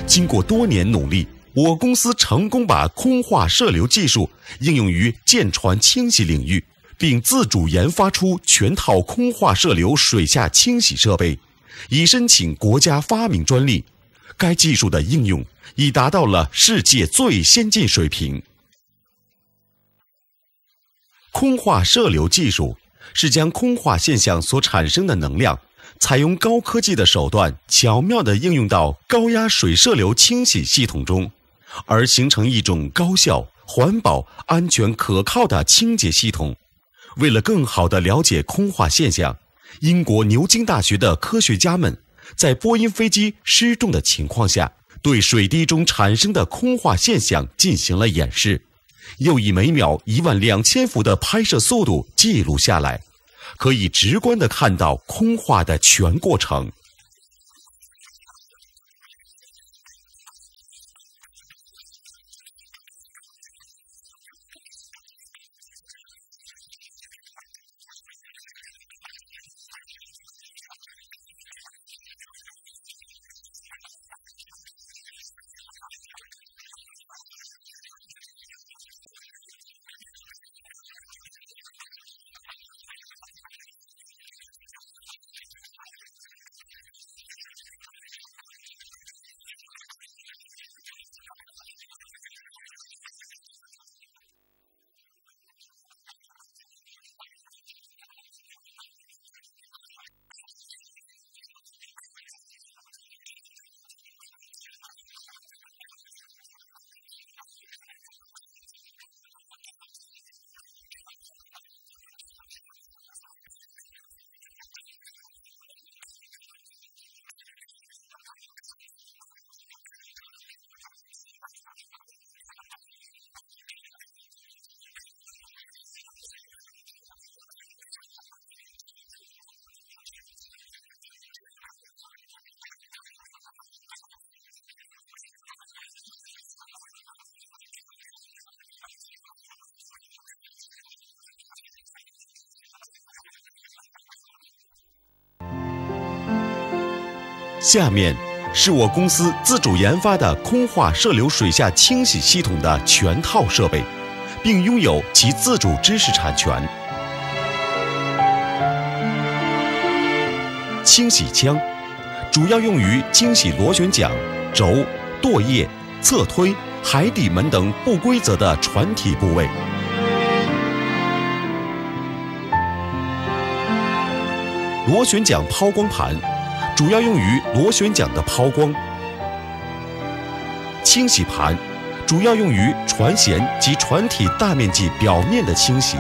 经过多年努力，我公司成功把空化射流技术应用于舰船清洗领域，并自主研发出全套空化射流水下清洗设备，已申请国家发明专利。该技术的应用已达到了世界最先进水平。空化射流技术是将空化现象所产生的能量，采用高科技的手段，巧妙地应用到高压水射流清洗系统中，而形成一种高效、环保、安全、可靠的清洁系统。为了更好地了解空化现象，英国牛津大学的科学家们在波音飞机失重的情况下，对水滴中产生的空化现象进行了演示，又以每秒12000伏的拍摄速度记录下来，可以直观地看到空化的全过程。下面是我公司自主研发的空化射流水下清洗系统的全套设备，并拥有其自主知识产权。清洗枪主要用于清洗螺旋桨、轴、舵叶、侧推、海底门等不规则的船体部位。螺旋桨抛光盘主要用于螺旋桨的抛光。清洗盘主要用于船舷及船体大面积表面的清洗。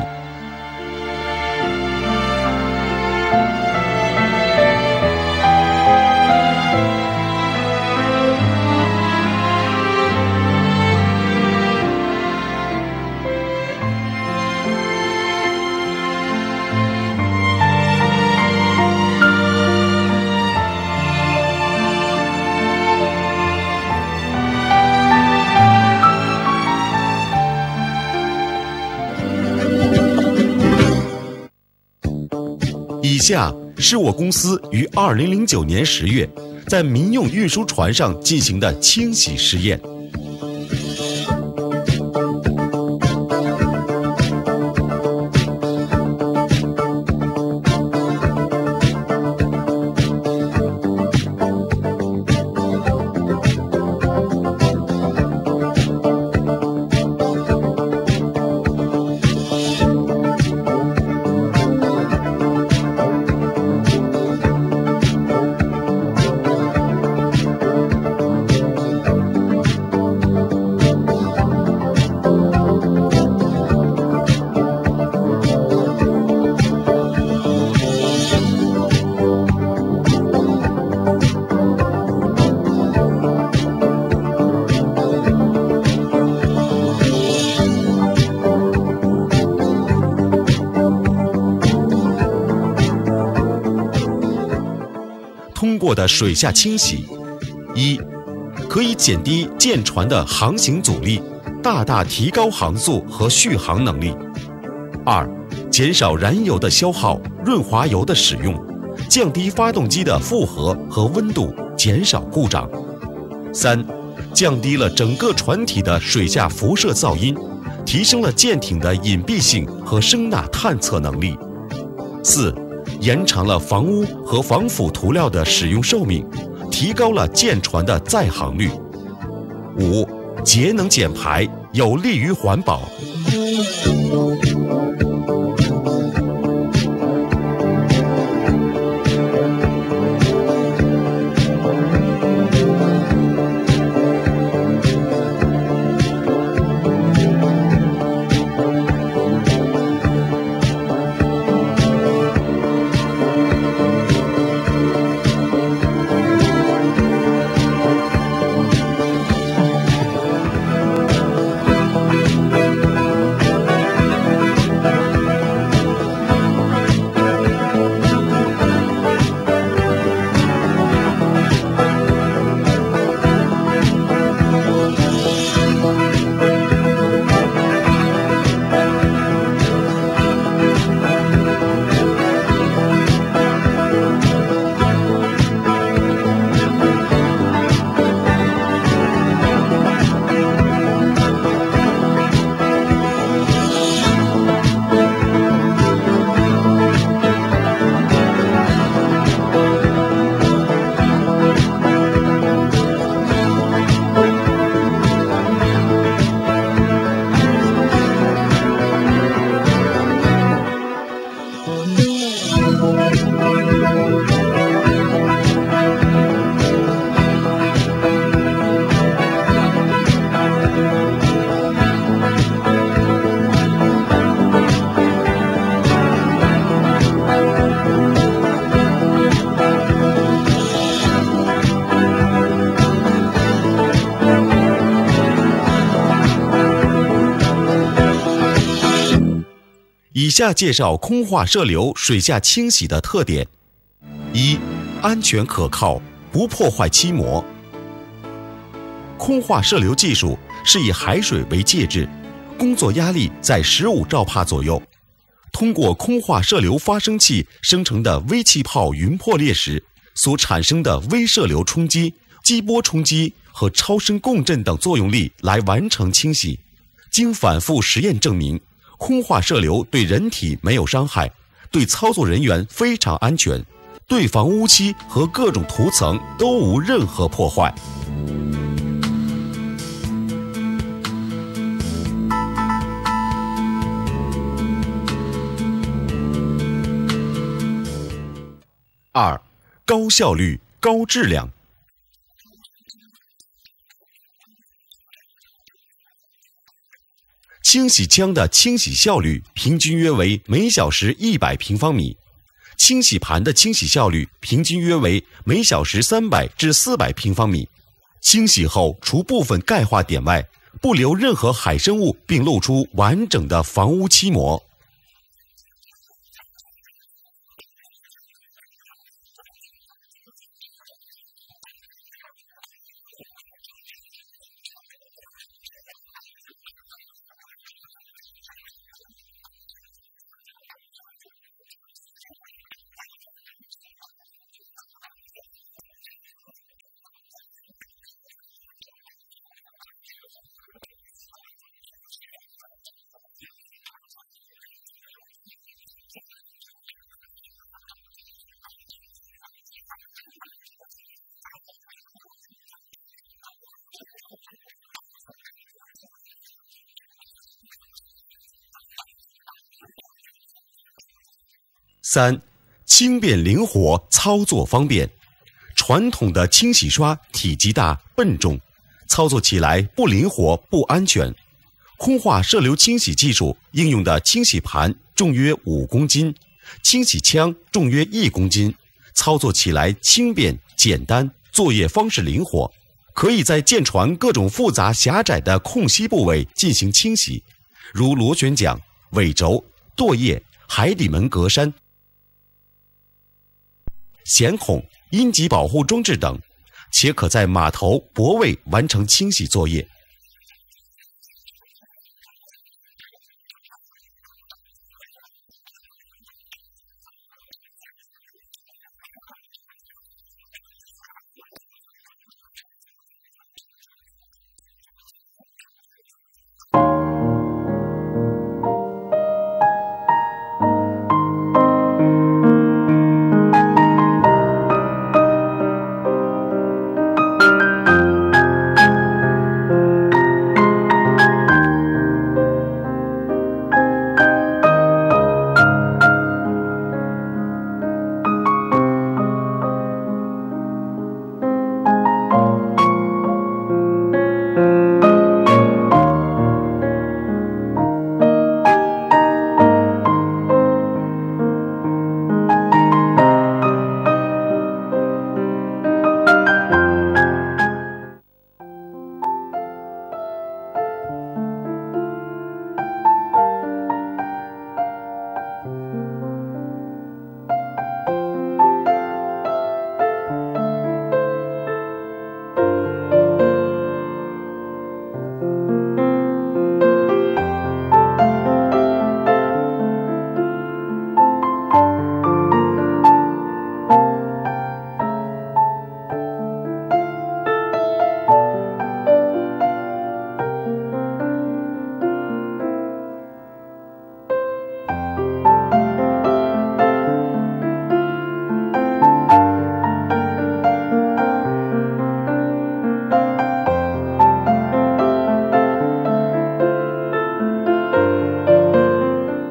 以下是我公司于2009年10月在民用运输船上进行的清洗实验。通过的水下清洗：一、可以减低舰船的航行阻力，大大提高航速和续航能力；二、减少燃油的消耗，润滑油的使用，降低发动机的负荷和温度，减少故障；三、 降低了整个船体的水下辐射噪音，提升了舰艇的隐蔽性和声呐探测能力。4、延长了房屋和防腐涂料的使用寿命，提高了舰船的载航率。5、节能减排，有利于环保。以下介绍空化射流水下清洗的特点： 1、安全可靠，不破坏漆膜。空化射流技术是以海水为介质，工作压力在15兆帕左右。通过空化射流发生器生成的微气泡云破裂时所产生的微射流冲击、激波冲击和超声共振等作用力来完成清洗。经反复实验证明，空化射流对人体没有伤害，对操作人员非常安全，对防污漆和各种涂层都无任何破坏。2、高效率、高质量。清洗枪的清洗效率平均约为每小时100平方米，清洗盘的清洗效率平均约为每小时300至400平方米。清洗后除部分钙化点外，不留任何海生物，并露出完整的防污漆膜。3、轻便灵活，操作方便。传统的清洗刷体积大、笨重，操作起来不灵活、不安全。空化射流清洗技术应用的清洗盘重约5公斤，清洗枪重约1公斤，操作起来轻便、简单，作业方式灵活，可以在舰船各种复杂狭窄的空隙部位进行清洗，如螺旋桨、尾轴、舵叶、海底门格栅、舷孔、阴极保护装置等，且可在码头、泊位完成清洗作业。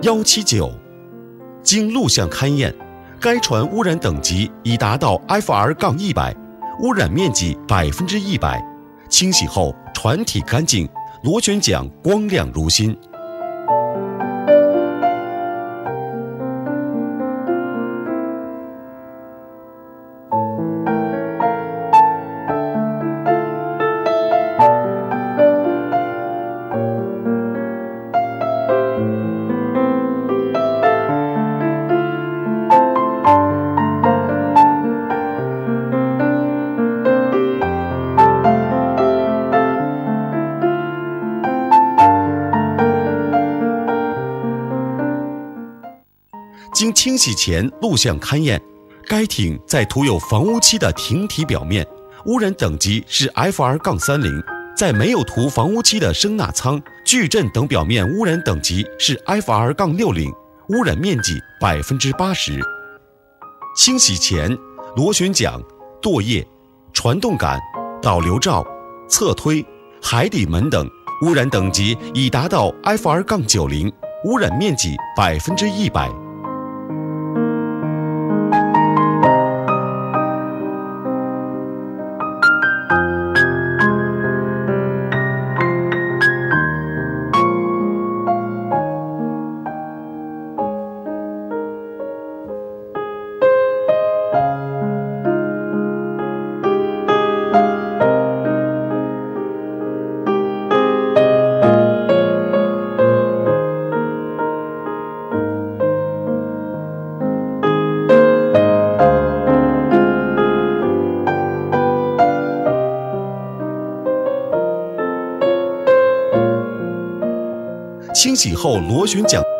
179。经录像勘验，该船污染等级已达到 FR-100， 污染面积100%，清洗后船体干净，螺旋桨光亮如新。经清洗前录像勘验，该艇在涂有防污漆的艇体表面，污染等级是 FR-30；在没有涂防污漆的声纳舱、矩阵等表面污染等级是 FR-60，污染面积80%。清洗前，螺旋桨、舵叶、传动杆、导流罩、侧推、海底门等污染等级已达到 FR-90，污染面积100%。清洗后螺旋桨